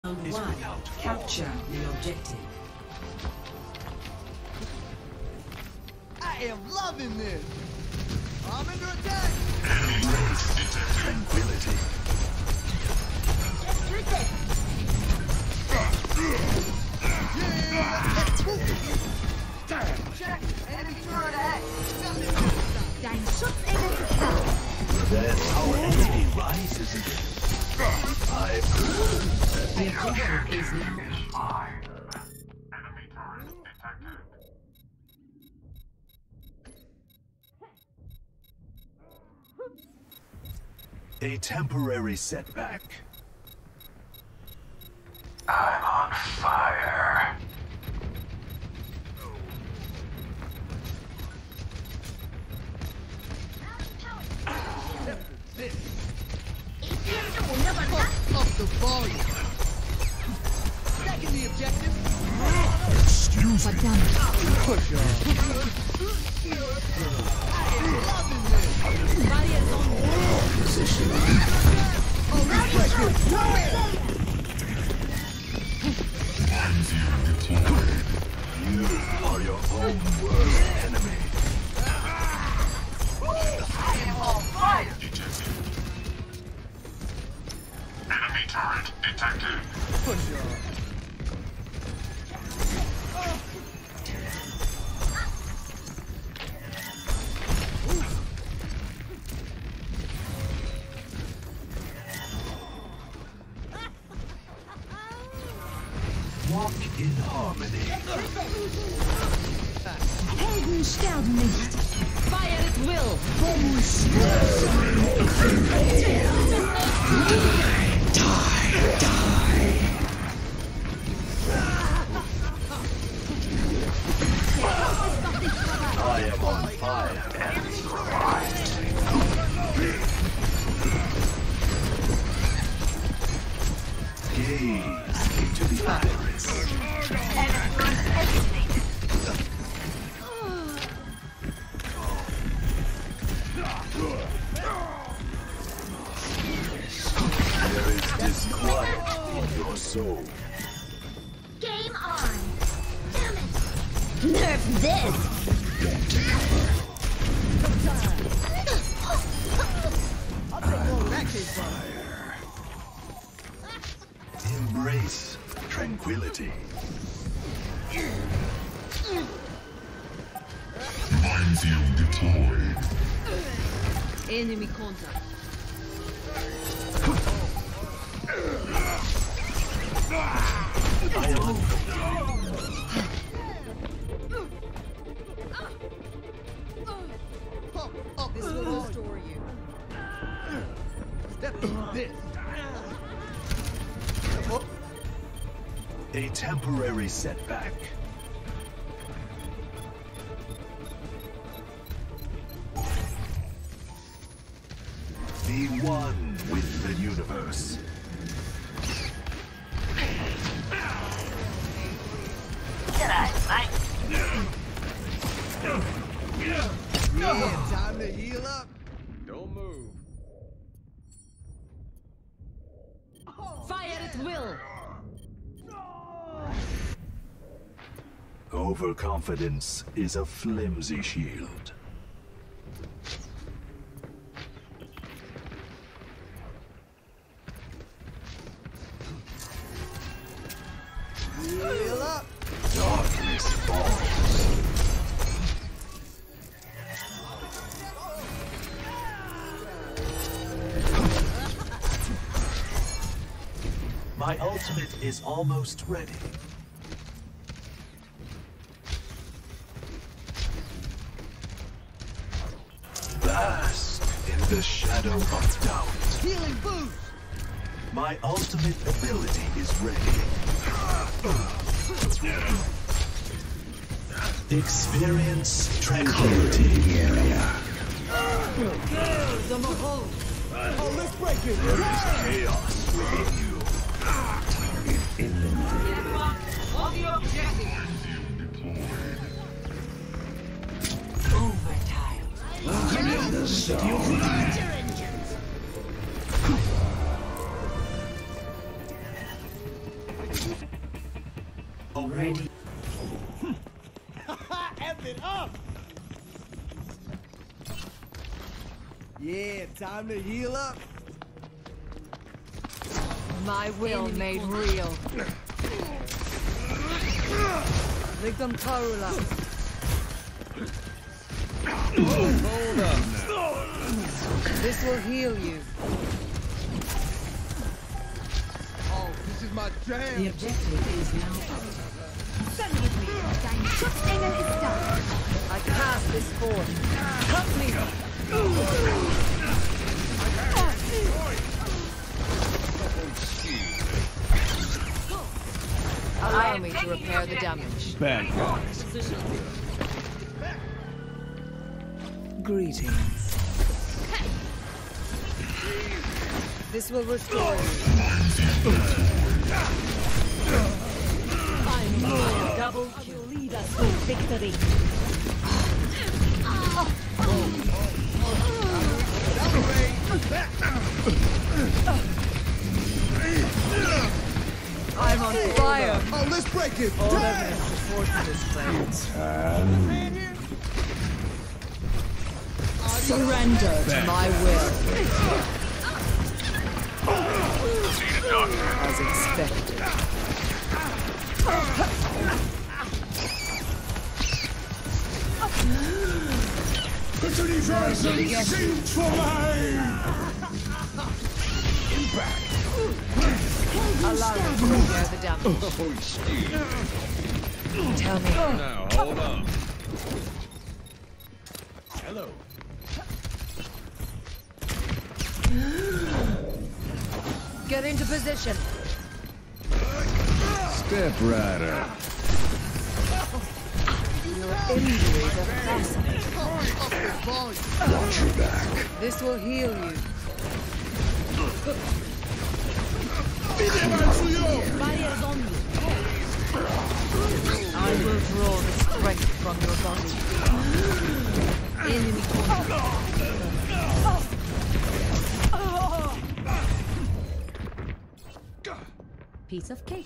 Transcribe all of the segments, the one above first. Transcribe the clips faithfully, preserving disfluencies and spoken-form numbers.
Round one, capture the objective. I am loving this! I'm under attack! Tranquility. Let's do this! Check! Enemy turret ahead! Dein Schutzengel. Then our enemy rises again. I The objective is now. Enemy turret detected. A temporary setback. I'm on fire. Up the volume! Second the objective! Excuse me. Push off! I am loving this! Barriers on. Position. Oh, You are your own worst enemy. I am on fire! Enemy turret detected. Push off! Walk in harmony. Helden sterben nicht. Fire at will. I am on fire and survived. Gaze into the iris. There is disquiet in your soul. Game on. Damn it. Nerf this. I'll take more where that came from. Embrace tranquility. Minefield deployed. Enemy contact. I am Pump up this will restore you. Step into this. Oh, a temporary setback. Be one with the universe. yeah, time to heal up. Don't move. Fire at will. Overconfidence is a flimsy shield. Heal up. Darkness falls. My ultimate is almost ready. Bask in the shadow of doubt. Healing boost. My ultimate ability is ready. Experience tranquility. Oh, let's break it. There is chaos within you. On the objective. Overtime. The storm. Your engines. Ready. F it up! Yeah, time to heal up. My will made real. Victim Tarula. Hold up now. This will heal you. Oh, this is my The jam. objective is now up. Dein Schutzengel ist da. I cast this forth. Cut me. Allow me to repair the damage. Bad guys. Greetings. This will restore you. I'm more double kill. Lead us to victory. I'm on fire. Oh, let's break it. All evidence supports this plan. Surrender to my will. As expected. Allow me to repair the damage. Oh, shit. Tell me. Now, hold on. Hello. Get into position. Step right up. Your injuries are fascinating. Watch your back. This will heal you. Barriers on you. I will draw the strength from your body. Enemy corner. Piece of cake.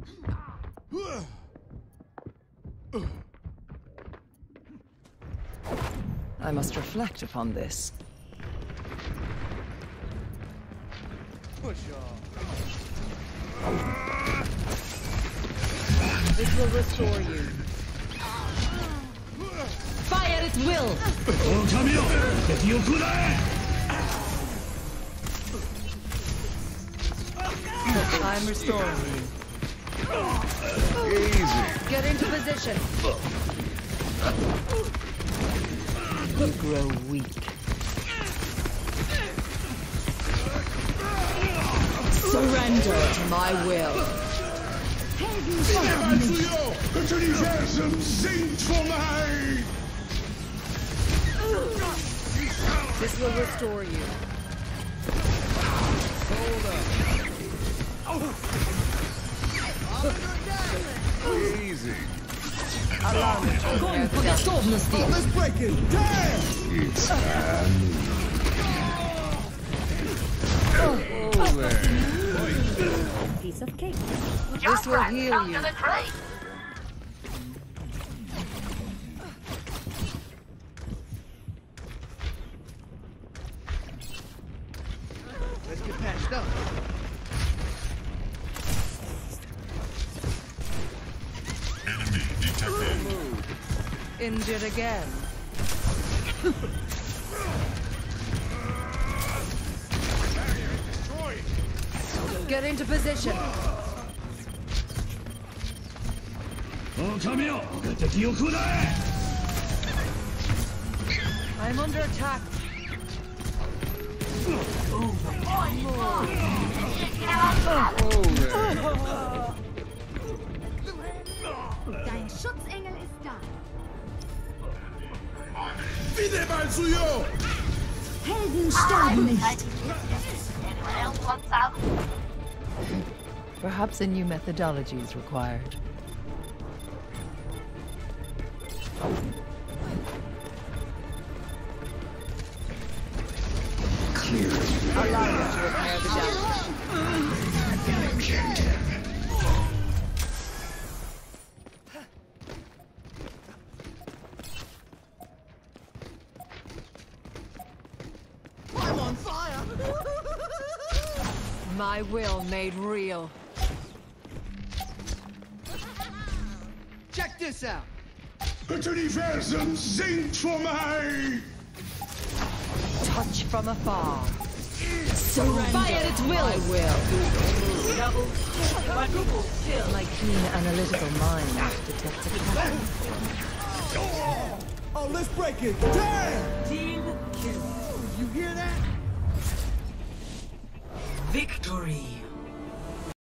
I must reflect upon this. Push off. This will restore you. Fire at will! I'm restoring you. Easy. Get into position. You grow weak. Surrender to my will. This will restore you. Hold up. Easy. Allow me to repair the damage. Oh, let's break it. Damn! It's time. Oh, there. Piece of cake. This will heal you. Let's get patched up. Enemy detected. Injured again. Get into position. I'm under attack. Oh, there. Dein Schutzengel ist da. Wieder mal zu you! Helden sterben nicht. Perhaps a new methodology is required. Clear. Allow me to repair the damage. Objective. My will made real. Check this out. Het universum zingt voor mij! Touch from afar. Surrender. Fire its will. I will. Double. Quadruple kill. My keen analytical mind detects a pattern. Oh, let's break it. Damn! Team kill. You hear that? Victory.